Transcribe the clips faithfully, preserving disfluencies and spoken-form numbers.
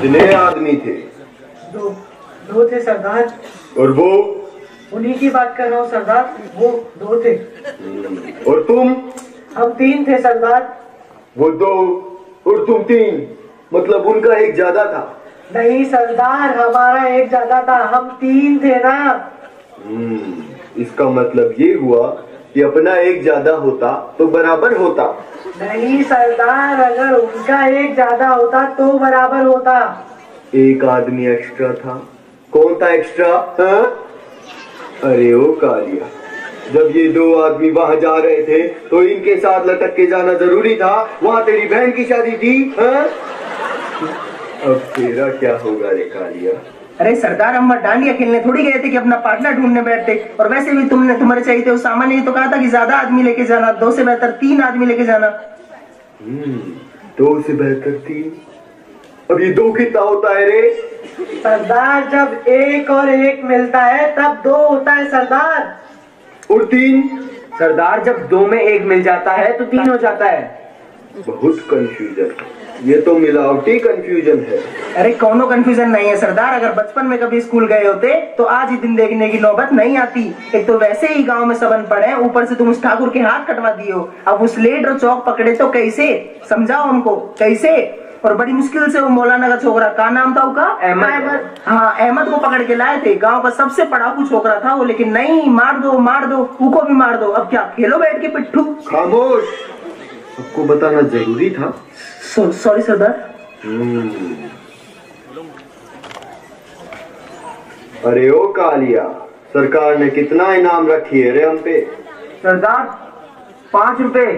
कितने आदमी थे? दो दो थे सरदार। और वो? उन्हीं की बात कर रहा हूँ सरदार, वो दो थे। और तुम? हम तीन थे सरदार। वो दो और तुम तीन, मतलब उनका एक ज्यादा था? नहीं सरदार, हमारा एक ज्यादा था, हम तीन थे ना। हम्म, इसका मतलब ये हुआ कि अपना एक ज्यादा होता तो बराबर होता। नहीं सरदार, अगर उनका एक ज्यादा होता तो बराबर होता। एक आदमी एक्स्ट्रा था। कौन था एक्स्ट्रा? हाँ? अरे ओ कालिया, जब ये दो आदमी वहां जा रहे थे तो इनके साथ लटक के जाना जरूरी था। वहां तेरी बहन की शादी थी। हाँ? अब तेरा क्या होगा रे कालिया? अरे सरदार, हम डांडिया खेलने थोड़ी गए थे कि अपना पार्टनर ढूंढने बैठते। और वैसे भी तुमने तुम्हारे चाहिए थे उस सामान, ये तो कहा था कि ज्यादा आदमी लेके जाना, दो से बेहतर तीन आदमी लेके जाना। हम्म, दो से बेहतर तीन। अब ये दो कितना होता है रे? सरदार, जब एक और एक मिलता है तब दो होता है सरदार। और तीन? सरदार, जब दो में एक मिल जाता है तो तीन हो जाता है। बहुत कंफ्यूजन, ये तो मिलावटी कंफ्यूजन है। अरे कोनो कंफ्यूजन नहीं है सरदार, अगर बचपन में कभी स्कूल गए होते तो आज ही दिन देखने की नौबत नहीं आती। एक तो वैसे ही गांव में सब अनपढ़ है, ऊपर से तुम उस ठाकुर के हाथ कटवा दिए हो। अब वो स्लेट और चौक पकड़े तो कैसे? समझाओ हमको कैसे? और बड़ी मुश्किल से वो मौलाना का छोकरा, का नाम था उसका? अहमद। हाँ, अहमद को पकड़ के लाए थे। गांव का सबसे पढ़ाकू छोकरा था वो, लेकिन नहीं, मार दो मार दो, उको भी मार दो। अब क्या खेलो बैठ के पिट्ठू? खामोश, सबको बताना जरूरी था। सॉरी सरदार। अरे ओ कालिया, सरकार ने कितना इनाम रखी है रे हम पे? सरदार, पाँच रुपए।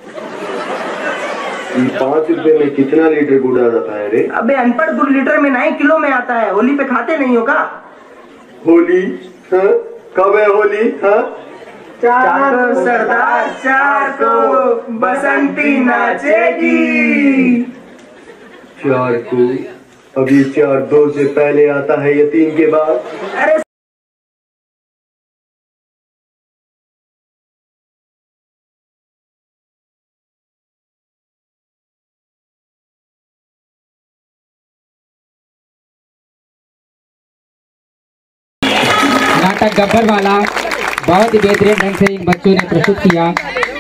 पाँच रुपए में कितना लीटर गुड़ आ जाता है रे? अबे अनपढ़, गुड़ लीटर में नहीं किलो में आता है। होली पे खाते नहीं हो का? होली? हाँ? कब है होली? हाँ? चार को सरदार, चार को बसंती नाचेगी। चार को? अभी चार दो से पहले आता है या तीन के बाद? अरे नाटक गब्बर वाला बहुत ही बेहतरीन ढंग से इन बच्चों ने प्रस्तुत किया।